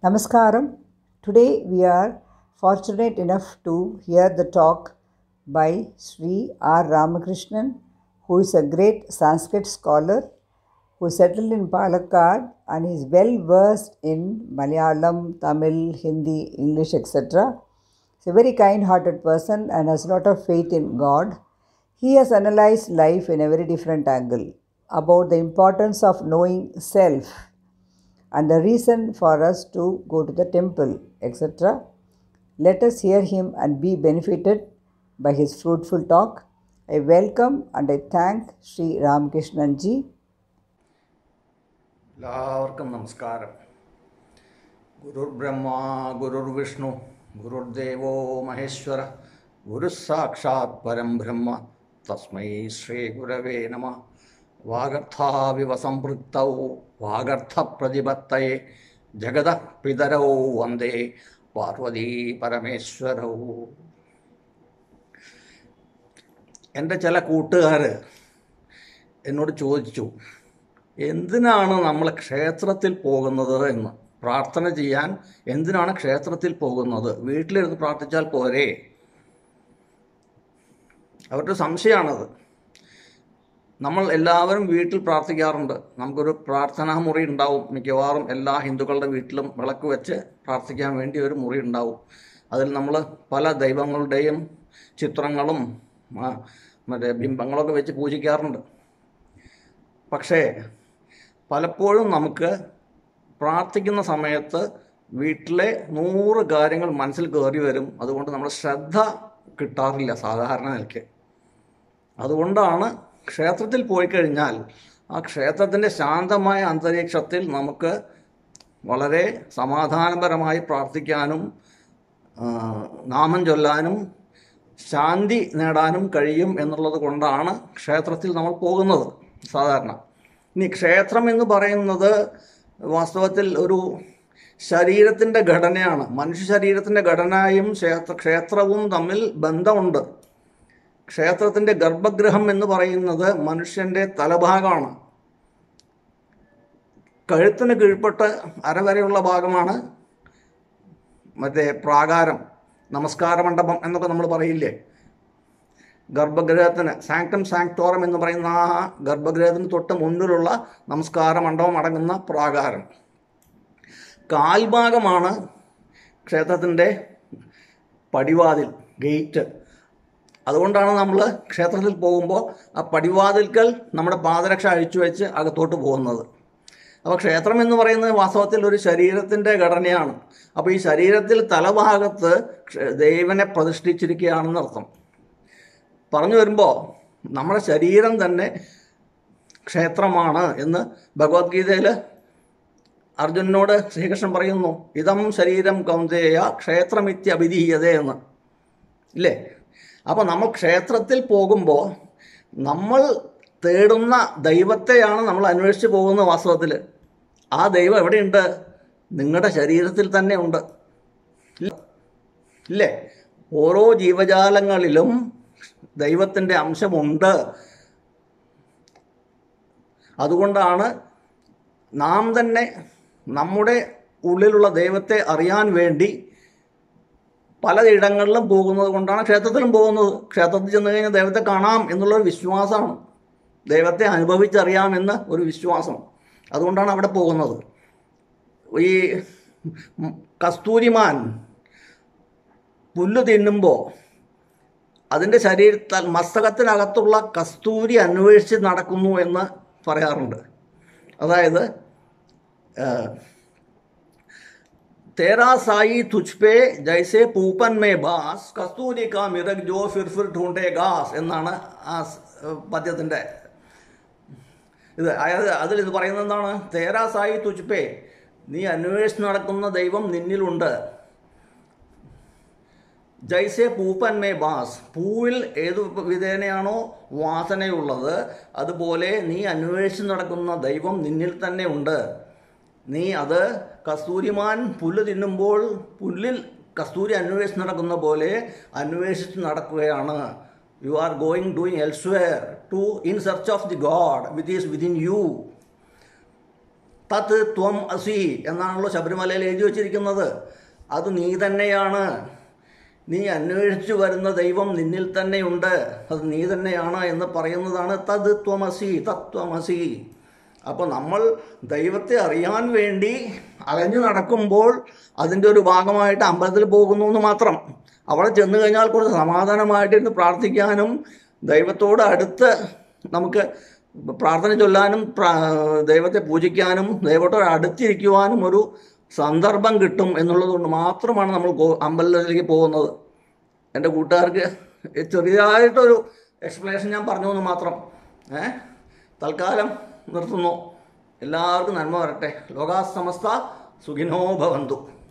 Namaskaram. Today we are fortunate enough to hear the talk by Sri R. Ramakrishnan, who is a great Sanskrit scholar who settled in Palakkad and is well versed in Malayalam, Tamil, Hindi, English, etc. He's a very kind-hearted person and has a lot of faith in God. He has analyzed life in a very different angle about the importance of knowing self and the reason for us to go to the temple, etc. Let us hear him and be benefited by his fruitful talk. I welcome and I thank Sri Ramakrishnan ji. എല്ലാവർക്കും നമസ്കാരം. ഗുരുർ ബ്രഹ്മ ഗുരുർ വിഷ്ണു ഗുരുർദേവോ മഹേശ്വര ഗുരുഃ സാക്ഷാത് പരം ബ്രഹ്മ തസ്മൈ ശ്രീ ഗുരവേ നമഃ. വാഗർത്ഥാവിവ സംപൃക്തൗ വാഗർത്ഥപ്രതിപത്തയേ ജഗതഃ പിതരൗ വന്ദേ പാർവതീ പരമേശ്വരൗ. എൻ്റെ ചില കൂട്ടുകാർ എന്നോട് ചോദിച്ചു, എന്തിനാണ് നമ്മൾ ക്ഷേത്രത്തിൽ പോകുന്നത് എന്ന്, പ്രാർത്ഥന ചെയ്യാൻ എന്തിനാണ് ക്ഷേത്രത്തിൽ പോകുന്നത്, വീട്ടിലിരുന്ന് പ്രാർത്ഥിച്ചാൽ പോരെ? അവരുടെ സംശയമാണത്. നമ്മൾ എല്ലാവരും വീട്ടിൽ പ്രാർത്ഥിക്കാറുണ്ട്. നമുക്കൊരു പ്രാർത്ഥനാ മുറി ഉണ്ടാവും. മിക്കവാറും എല്ലാ ഹിന്ദുക്കളുടെ വീട്ടിലും വിളക്ക് വെച്ച് പ്രാർത്ഥിക്കാൻ വേണ്ടി ഒരു മുറി ഉണ്ടാവും. അതിൽ നമ്മൾ പല ദൈവങ്ങളുടെയും ചിത്രങ്ങളും മറ്റേ ബിംബങ്ങളൊക്കെ വെച്ച് പൂജിക്കാറുണ്ട്. പക്ഷേ പലപ്പോഴും നമുക്ക് പ്രാർത്ഥിക്കുന്ന സമയത്ത് വീട്ടിലെ 100 കാര്യങ്ങൾ മനസ്സിൽ കയറി വരും. അതുകൊണ്ട് നമ്മൾ ശ്രദ്ധ കിട്ടാറില്ല സാധാരണ നിലയ്ക്ക്. അതുകൊണ്ടാണ് ക്ഷേത്രത്തിൽ പോയി കഴിഞ്ഞാൽ ആ ക്ഷേത്രത്തിൻ്റെ ശാന്തമായ അന്തരീക്ഷത്തിൽ നമുക്ക് വളരെ സമാധാനപരമായി പ്രാർത്ഥിക്കാനും നാമം ചൊല്ലാനും ശാന്തി നേടാനും കഴിയും എന്നുള്ളത് കൊണ്ടാണ് ക്ഷേത്രത്തിൽ നമ്മൾ പോകുന്നത് സാധാരണ. ഇനി ക്ഷേത്രം എന്ന് പറയുന്നത് വാസ്തവത്തിൽ ഒരു ശരീരത്തിൻ്റെ ഘടനയാണ്. മനുഷ്യ ശരീരത്തിൻ്റെ ഘടനയും ക്ഷേത്രവും തമ്മിൽ ബന്ധമുണ്ട്. ക്ഷേത്രത്തിൻ്റെ ഗർഭഗൃഹം എന്ന് പറയുന്നത് മനുഷ്യൻ്റെ തലഭാഗമാണ്. കഴുത്തിന് കീഴ്പ്പെട്ട് അരവരെയുള്ള ഭാഗമാണ് മറ്റേ പ്രാകാരം, നമസ്കാര മണ്ഡപം എന്നൊക്കെ നമ്മൾ പറയില്ലേ. ഗർഭഗൃഹത്തിന് സാങ്ക്ടം സാങ്ക്ടോറം എന്ന് പറയുന്ന ആ ഗർഭഗൃഹത്തിന് തൊട്ട് മുന്നിലുള്ള നമസ്കാര മണ്ഡപം അടങ്ങുന്ന പ്രാകാരം. കാൽഭാഗമാണ് ക്ഷേത്രത്തിൻ്റെ പടിവാതിൽ, ഗേറ്റ്. അതുകൊണ്ടാണ് നമ്മൾ ക്ഷേത്രത്തിൽ പോകുമ്പോൾ ആ പടിവാതിൽക്കൽ നമ്മുടെ പാദരക്ഷ അഴിച്ചു വെച്ച് അകത്തോട്ട് പോകുന്നത്. അപ്പോൾ ക്ഷേത്രം എന്ന് പറയുന്നത് വാസ്തവത്തിൽ ഒരു ശരീരത്തിൻ്റെ ഘടനയാണ്. അപ്പോൾ ഈ ശരീരത്തിൽ തലഭാഗത്ത് ദൈവനെ പ്രതിഷ്ഠിച്ചിരിക്കുകയാണെന്നർത്ഥം. പറഞ്ഞു വരുമ്പോൾ നമ്മുടെ ശരീരം തന്നെ ക്ഷേത്രമാണ് എന്ന് ഭഗവത്ഗീതയിൽ അർജുനനോട് ശ്രീകൃഷ്ണൻ പറയുന്നു. ഇതം ശരീരം കൗന്ദേയ ക്ഷേത്രമിത്യഭിധീയതേ എന്ന് ഇല്ലേ. അപ്പോൾ നമ്മൾ ക്ഷേത്രത്തിൽ പോകുമ്പോൾ നമ്മൾ തേടുന്ന ദൈവത്തെയാണ് നമ്മൾ അന്വേഷിച്ച് പോകുന്നത്. വാസ്തവത്തിൽ ആ ദൈവം എവിടെയുണ്ട്? നിങ്ങളുടെ ശരീരത്തിൽ തന്നെ ഉണ്ട് ഇല്ലേ. ഓരോ ജീവജാലങ്ങളിലും ദൈവത്തിൻ്റെ അംശമുണ്ട്. അതുകൊണ്ടാണ് നാം തന്നെ നമ്മുടെ ഉള്ളിലുള്ള ദൈവത്തെ അറിയാൻ വേണ്ടി പലയിടങ്ങളിലും പോകുന്നത് കൊണ്ടാണ് ക്ഷേത്രത്തിലും പോകുന്നത്. ക്ഷേത്രത്തിൽ ചെന്ന് കഴിഞ്ഞാൽ ദൈവത്തെ കാണാം എന്നുള്ളൊരു വിശ്വാസമാണ്, ദൈവത്തെ അനുഭവിച്ചറിയാമെന്ന് ഒരു വിശ്വാസം. അതുകൊണ്ടാണ് അവിടെ പോകുന്നത്. ഈ കസ്തൂരിമാൻ പുല്ല് തിന്നുമ്പോൾ അതിൻ്റെ ശരീരത്താൽ മസ്തകത്തിനകത്തുള്ള കസ്തൂരി അന്വേഷിച്ച് നടക്കുന്നു എന്ന് പറയാറുണ്ട്. അതായത് തേരാ സായി തുജ്പേ ജൈസെ പൂപ്പൻ മേ ബാസ് കസ്തൂരി കാ മിറക് ജോ ഫിർ ഫിർ ഢൂണ്ടേ ഗാസ് എന്നാണ് ആ പദ്യത്തിൻ്റെ ഇത്. അതായത് അതിൽ പറയുന്നത് എന്താണ്? തേരാ സായി തുജ്പേ, നീ അന്വേഷിച്ച് നടക്കുന്ന ദൈവം നിന്നിലുണ്ട്. ജൈസെ പൂപ്പൻ മേ ബാസ്, പൂവിൽ ഏതു വിധേനയാണോ വാസനയുള്ളത് അതുപോലെ നീ അന്വേഷിച്ച് നടക്കുന്ന ദൈവം നിന്നിൽ തന്നെ ഉണ്ട്. നീ അത് കസ്തൂരിമാൻ പുല്ല് തിന്നുമ്പോൾ പുല്ലിൽ കസ്തൂരി അന്വേഷിച്ച് നടക്കുന്ന പോലെ അന്വേഷിച്ച് നടക്കുകയാണ്. You are doing elsewhere in search of the God which is within you. തത് ത്വം അസി എന്നാണല്ലോ ശബരിമലയിൽ എഴുതി വച്ചിരിക്കുന്നത്. അത് നീ തന്നെയാണ്. നീ അന്വേഷിച്ചു വരുന്ന ദൈവം നിന്നിൽ തന്നെയുണ്ട്, അത് നീ തന്നെയാണ് എന്ന് പറയുന്നതാണ് തത് ത്വമസി, തത്വമസി. അപ്പോൾ നമ്മൾ ദൈവത്തെ അറിയാൻ വേണ്ടി അലഞ്ഞു നടക്കുമ്പോൾ അതിൻ്റെ ഒരു ഭാഗമായിട്ട് അമ്പലത്തിൽ പോകുന്നു എന്ന് മാത്രം. അവിടെ ചെന്ന് കഴിഞ്ഞാൽ കുറച്ച് സമാധാനമായിട്ടിരുന്ന് പ്രാർത്ഥിക്കാനും ദൈവത്തോട് അടുത്ത് നമുക്ക് പ്രാർത്ഥന ചൊല്ലാനും ദൈവത്തെ പൂജിക്കാനും ദൈവത്തോട് അടുത്തിരിക്കുവാനും ഒരു സന്ദർഭം കിട്ടും എന്നുള്ളതുകൊണ്ട് മാത്രമാണ് നമ്മൾ അമ്പലത്തിലേക്ക് പോകുന്നത്. എൻ്റെ കൂട്ടുകാർക്ക് ചെറിയതായിട്ടൊരു എക്സ്പ്ലനേഷൻ ഞാൻ പറഞ്ഞു എന്ന് മാത്രം. തൽക്കാലം നിർത്തുന്നു. എല്ലാവർക്കും നന്മ വരട്ടെ. ലോകാ സമസ്ത സുഖിനോ ഭവന്തു.